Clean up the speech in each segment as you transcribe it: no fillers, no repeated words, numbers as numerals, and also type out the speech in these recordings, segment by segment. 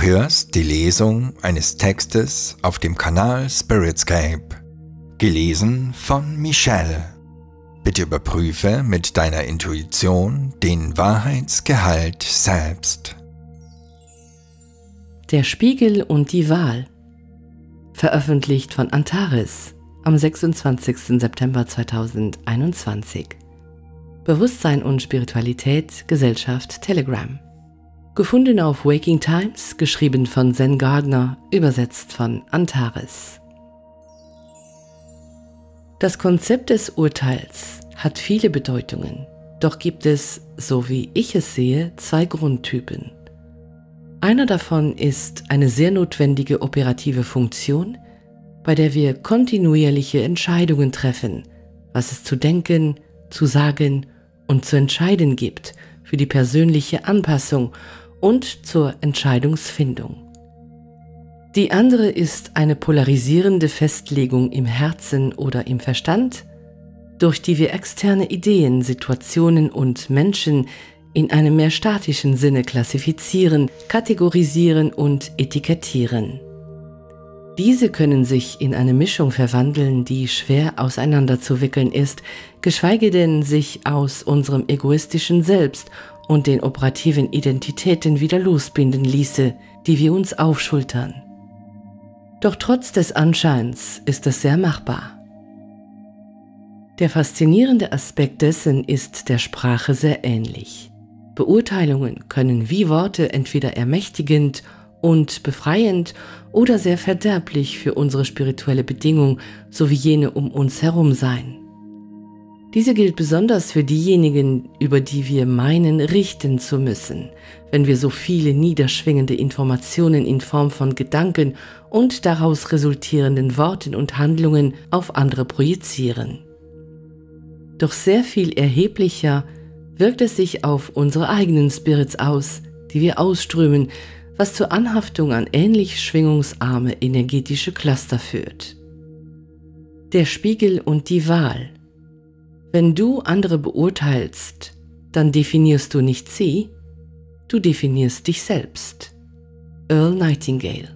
hörst die Lesung eines Textes auf dem Kanal Spiritscape, gelesen von Michelle. Bitte überprüfe mit deiner Intuition den Wahrheitsgehalt selbst. Der Spiegel und die Wahl. Veröffentlicht von Antares am 26. September 2021. Bewusstsein und Spiritualität, Gesellschaft, Telegram. Gefunden auf Waking Times, geschrieben von Zen Gardner, übersetzt von Antares. Das Konzept des Urteils hat viele Bedeutungen, doch gibt es, so wie ich es sehe, zwei Grundtypen. Einer davon ist eine sehr notwendige operative Funktion, bei der wir kontinuierliche Entscheidungen treffen, was es zu denken, zu sagen und zu entscheiden gibt für die persönliche Anpassung und zur Entscheidungsfindung. Die andere ist eine polarisierende Festlegung im Herzen oder im Verstand, durch die wir externe Ideen, Situationen und Menschen in einem mehr statischen Sinne klassifizieren, kategorisieren und etikettieren. Diese können sich in eine Mischung verwandeln, die schwer auseinanderzuwickeln ist, geschweige denn sich aus unserem egoistischen Selbst und den operativen Identitäten wieder losbinden ließe, die wir uns aufschultern. Doch trotz des Anscheins ist es sehr machbar. Der faszinierende Aspekt dessen ist der Sprache sehr ähnlich. Beurteilungen können wie Worte entweder ermächtigend und befreiend oder sehr verderblich für unsere spirituelle Bedingung sowie jene um uns herum sein. Diese gilt besonders für diejenigen, über die wir meinen, richten zu müssen, wenn wir so viele niederschwingende Informationen in Form von Gedanken und daraus resultierenden Worten und Handlungen auf andere projizieren. Doch sehr viel erheblicher wirkt es sich auf unsere eigenen Spirits aus, die wir ausströmen, was zur Anhaftung an ähnlich schwingungsarme energetische Cluster führt. Der Spiegel und die Wahl. Wenn du andere beurteilst, dann definierst du nicht sie, du definierst dich selbst. Earl Nightingale.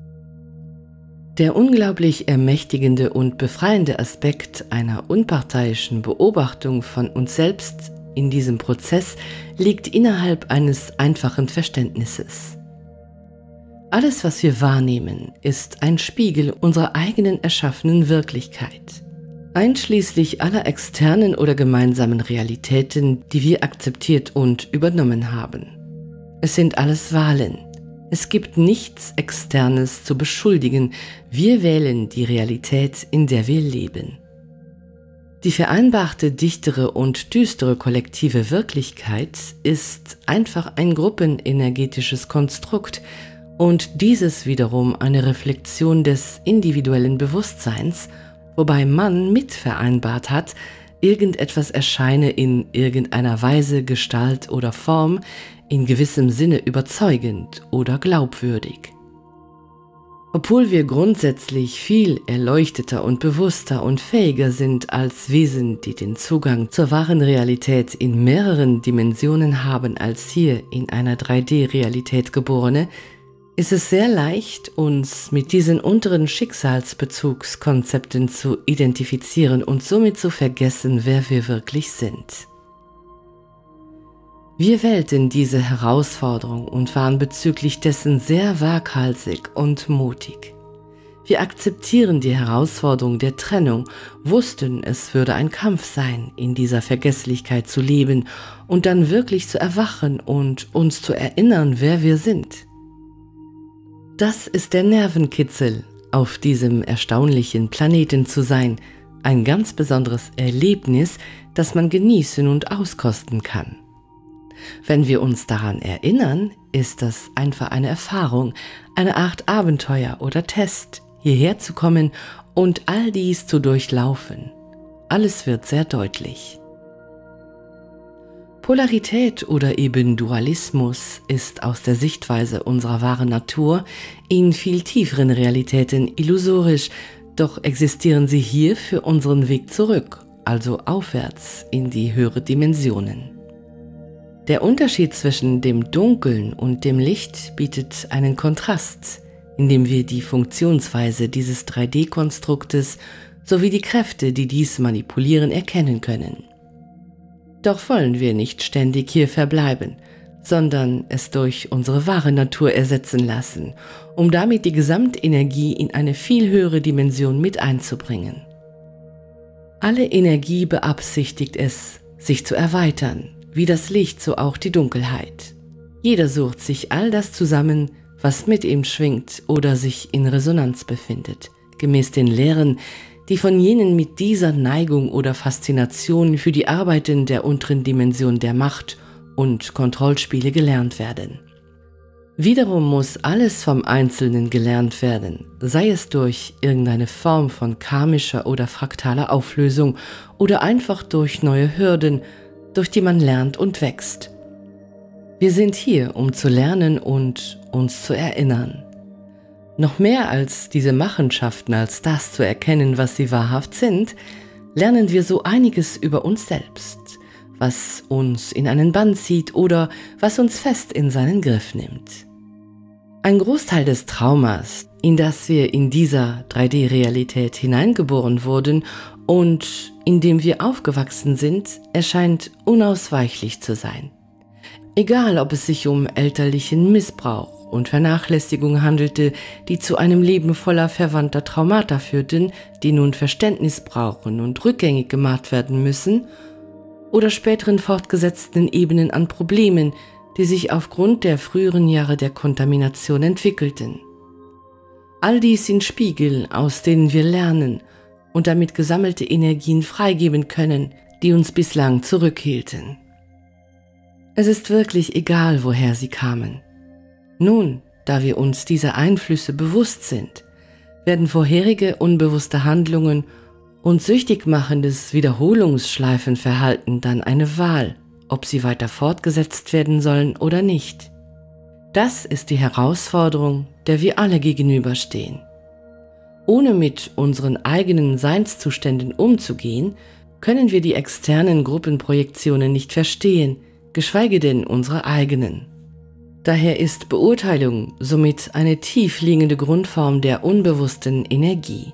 Der unglaublich ermächtigende und befreiende Aspekt einer unparteiischen Beobachtung von uns selbst in diesem Prozess liegt innerhalb eines einfachen Verständnisses. Alles, was wir wahrnehmen, ist ein Spiegel unserer eigenen erschaffenen Wirklichkeit, einschließlich aller externen oder gemeinsamen Realitäten, die wir akzeptiert und übernommen haben. Es sind alles Wahlen. Es gibt nichts Externes zu beschuldigen. Wir wählen die Realität, in der wir leben. Die vereinbarte dichtere und düstere kollektive Wirklichkeit ist einfach ein gruppenenergetisches Konstrukt und dieses wiederum eine Reflexion des individuellen Bewusstseins, wobei man mit vereinbart hat, irgendetwas erscheine in irgendeiner Weise, Gestalt oder Form in gewissem Sinne überzeugend oder glaubwürdig. Obwohl wir grundsätzlich viel erleuchteter und bewusster und fähiger sind als Wesen, die den Zugang zur wahren Realität in mehreren Dimensionen haben als hier in einer 3D-Realität Geborene, ist es sehr leicht, uns mit diesen unteren Schicksalsbezugskonzepten zu identifizieren und somit zu vergessen, wer wir wirklich sind. Wir wählten diese Herausforderung und waren bezüglich dessen sehr waghalsig und mutig. Wir akzeptieren die Herausforderung der Trennung, wussten, es würde ein Kampf sein, in dieser Vergesslichkeit zu leben und dann wirklich zu erwachen und uns zu erinnern, wer wir sind. Das ist der Nervenkitzel, auf diesem erstaunlichen Planeten zu sein, ein ganz besonderes Erlebnis, das man genießen und auskosten kann. Wenn wir uns daran erinnern, ist das einfach eine Erfahrung, eine Art Abenteuer oder Test, hierher zu kommen und all dies zu durchlaufen. Alles wird sehr deutlich. Polarität oder eben Dualismus ist aus der Sichtweise unserer wahren Natur in viel tieferen Realitäten illusorisch, doch existieren sie hier für unseren Weg zurück, also aufwärts in die höhere Dimensionen. Der Unterschied zwischen dem Dunkeln und dem Licht bietet einen Kontrast, indem wir die Funktionsweise dieses 3D-Konstruktes sowie die Kräfte, die dies manipulieren, erkennen können. Doch wollen wir nicht ständig hier verbleiben, sondern es durch unsere wahre Natur ersetzen lassen, um damit die Gesamtenergie in eine viel höhere Dimension mit einzubringen. Alle Energie beabsichtigt es, sich zu erweitern, wie das Licht, so auch die Dunkelheit. Jeder sucht sich all das zusammen, was mit ihm schwingt oder sich in Resonanz befindet, gemäß den Lehren, die von jenen mit dieser Neigung oder Faszination für die Arbeiten der unteren Dimension der Macht und Kontrollspiele gelernt werden. Wiederum muss alles vom Einzelnen gelernt werden, sei es durch irgendeine Form von karmischer oder fraktaler Auflösung oder einfach durch neue Hürden, durch die man lernt und wächst. Wir sind hier, um zu lernen und uns zu erinnern. Noch mehr als diese Machenschaften, als das zu erkennen, was sie wahrhaft sind, lernen wir so einiges über uns selbst, was uns in einen Bann zieht oder was uns fest in seinen Griff nimmt. Ein Großteil des Traumas, in das wir in dieser 3D-Realität hineingeboren wurden und in dem wir aufgewachsen sind, erscheint unausweichlich zu sein. Egal, ob es sich um elterlichen Missbrauch und Vernachlässigung handelte, die zu einem Leben voller verwandter Traumata führten, die nun Verständnis brauchen und rückgängig gemacht werden müssen, oder späteren fortgesetzten Ebenen an Problemen, die sich aufgrund der früheren Jahre der Kontamination entwickelten. All dies sind Spiegel, aus denen wir lernen und damit gesammelte Energien freigeben können, die uns bislang zurückhielten. Es ist wirklich egal, woher sie kamen. Nun, da wir uns dieser Einflüsse bewusst sind, werden vorherige unbewusste Handlungen und süchtig machendes Wiederholungsschleifenverhalten dann eine Wahl, ob sie weiter fortgesetzt werden sollen oder nicht. Das ist die Herausforderung, der wir alle gegenüberstehen. Ohne mit unseren eigenen Seinszuständen umzugehen, können wir die externen Gruppenprojektionen nicht verstehen, geschweige denn unsere eigenen. Daher ist Beurteilung somit eine tief liegende Grundform der unbewussten Energie.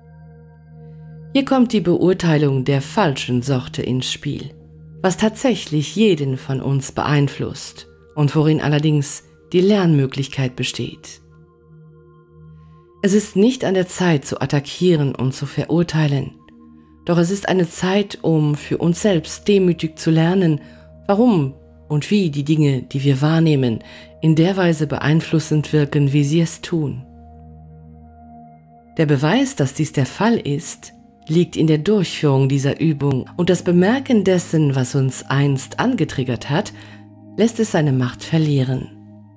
Hier kommt die Beurteilung der falschen Sorte ins Spiel, was tatsächlich jeden von uns beeinflusst und worin allerdings die Lernmöglichkeit besteht. Es ist nicht an der Zeit zu attackieren und zu verurteilen, doch es ist eine Zeit, um für uns selbst demütig zu lernen, warum und wie die Dinge, die wir wahrnehmen, in der Weise beeinflussend wirken, wie sie es tun. Der Beweis, dass dies der Fall ist, liegt in der Durchführung dieser Übung, und das Bemerken dessen, was uns einst angetriggert hat, lässt es seine Macht verlieren.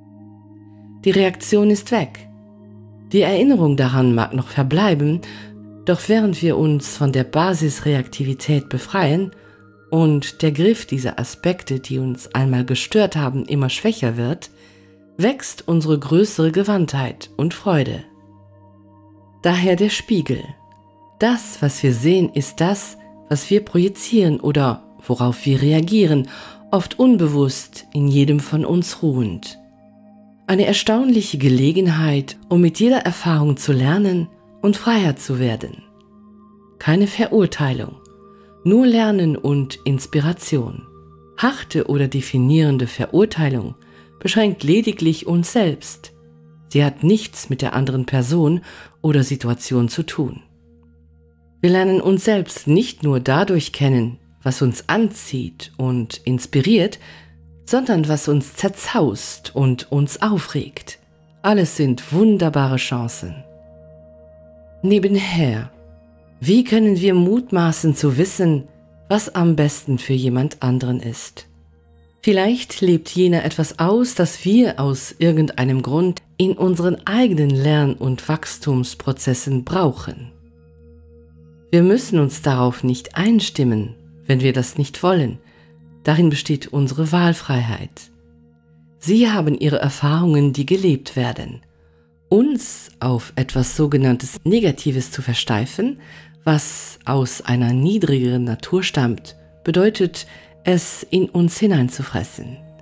Die Reaktion ist weg. Die Erinnerung daran mag noch verbleiben, doch während wir uns von der Basisreaktivität befreien und der Griff dieser Aspekte, die uns einmal gestört haben, immer schwächer wird, wächst unsere größere Gewandtheit und Freude. Daher der Spiegel. Das, was wir sehen, ist das, was wir projizieren oder worauf wir reagieren, oft unbewusst, in jedem von uns ruhend. Eine erstaunliche Gelegenheit, um mit jeder Erfahrung zu lernen und freier zu werden. Keine Verurteilung. Nur Lernen und Inspiration. Harte oder definierende Verurteilung beschränkt lediglich uns selbst. Sie hat nichts mit der anderen Person oder Situation zu tun. Wir lernen uns selbst nicht nur dadurch kennen, was uns anzieht und inspiriert, sondern was uns zerzaust und uns aufregt. Alles sind wunderbare Chancen. Nebenher. Wie können wir mutmaßen zu wissen, was am besten für jemand anderen ist? Vielleicht lebt jener etwas aus, das wir aus irgendeinem Grund in unseren eigenen Lern- und Wachstumsprozessen brauchen. Wir müssen uns darauf nicht einstimmen, wenn wir das nicht wollen. Darin besteht unsere Wahlfreiheit. Sie haben ihre Erfahrungen, die gelebt werden. Uns auf etwas sogenanntes Negatives zu versteifen, was aus einer niedrigeren Natur stammt, bedeutet, es in uns hineinzufressen.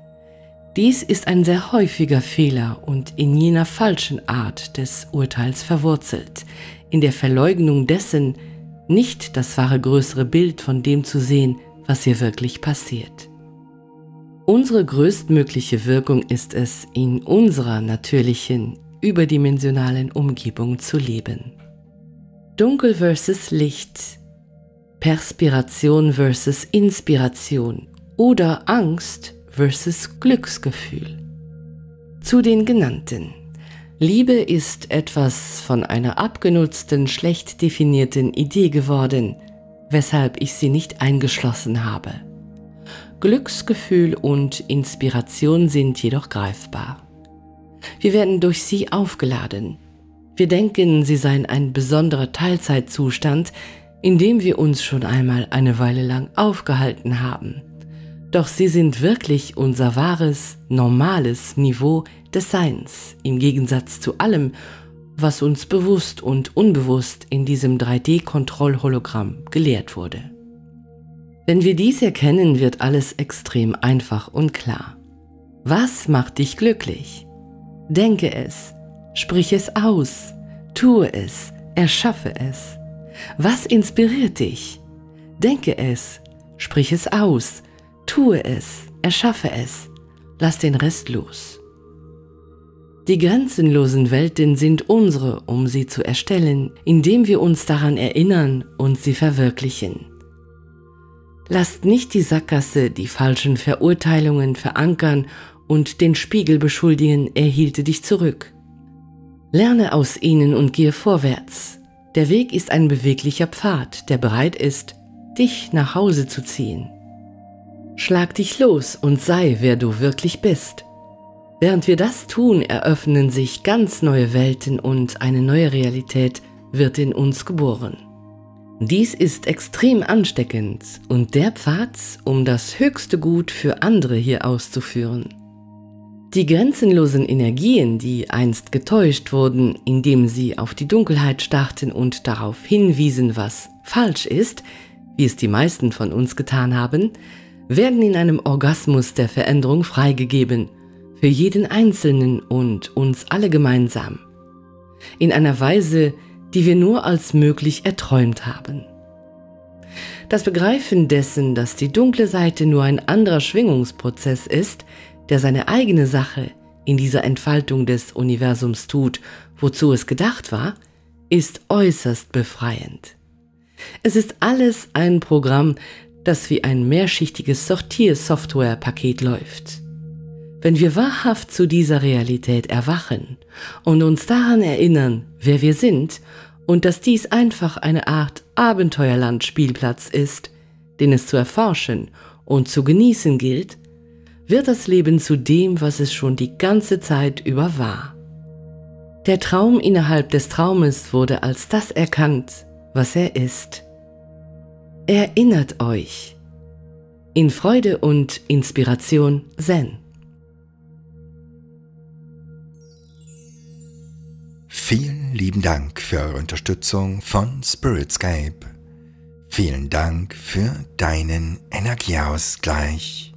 Dies ist ein sehr häufiger Fehler und in jener falschen Art des Urteils verwurzelt, in der Verleugnung dessen, nicht das wahre größere Bild von dem zu sehen, was hier wirklich passiert. Unsere größtmögliche Wirkung ist es, in unserer natürlichen, überdimensionalen Umgebung zu leben. Dunkel versus Licht, Perspiration versus Inspiration oder Angst versus Glücksgefühl. Zu den genannten. Liebe ist etwas von einer abgenutzten, schlecht definierten Idee geworden, weshalb ich sie nicht eingeschlossen habe. Glücksgefühl und Inspiration sind jedoch greifbar. Wir werden durch sie aufgeladen. Wir denken, sie seien ein besonderer Teilzeitzustand, in dem wir uns schon einmal eine Weile lang aufgehalten haben. Doch sie sind wirklich unser wahres, normales Niveau des Seins, im Gegensatz zu allem, was uns bewusst und unbewusst in diesem 3D-Kontrollhologramm gelehrt wurde. Wenn wir dies erkennen, wird alles extrem einfach und klar. Was macht dich glücklich? Denke es, sprich es aus, tue es, erschaffe es. Was inspiriert dich? Denke es, sprich es aus, tue es, erschaffe es, lass den Rest los. Die grenzenlosen Welten sind unsere, um sie zu erstellen, indem wir uns daran erinnern und sie verwirklichen. Lasst nicht die Sackgasse, die falschen Verurteilungen verankern und den Spiegel beschuldigen, er hielte dich zurück. Lerne aus ihnen und gehe vorwärts. Der Weg ist ein beweglicher Pfad, der bereit ist, dich nach Hause zu ziehen. Schlag dich los und sei, wer du wirklich bist. Während wir das tun, eröffnen sich ganz neue Welten und eine neue Realität wird in uns geboren. Dies ist extrem ansteckend und der Pfad, um das höchste Gut für andere hier auszuführen. Die grenzenlosen Energien, die einst getäuscht wurden, indem sie auf die Dunkelheit starrten und darauf hinwiesen, was falsch ist, wie es die meisten von uns getan haben, werden in einem Orgasmus der Veränderung freigegeben, für jeden Einzelnen und uns alle gemeinsam. In einer Weise, die wir nur als möglich erträumt haben. Das Begreifen dessen, dass die dunkle Seite nur ein anderer Schwingungsprozess ist, der seine eigene Sache in dieser Entfaltung des Universums tut, wozu es gedacht war, ist äußerst befreiend. Es ist alles ein Programm, das wie ein mehrschichtiges Sortiersoftwarepaket läuft. Wenn wir wahrhaft zu dieser Realität erwachen und uns daran erinnern, wer wir sind und dass dies einfach eine Art Abenteuerland-Spielplatz ist, den es zu erforschen und zu genießen gilt, wird das Leben zu dem, was es schon die ganze Zeit über war. Der Traum innerhalb des Traumes wurde als das erkannt, was er ist. Erinnert euch. In Freude und Inspiration Zen. Vielen lieben Dank für eure Unterstützung von Spiritscape. Vielen Dank für deinen Energieausgleich.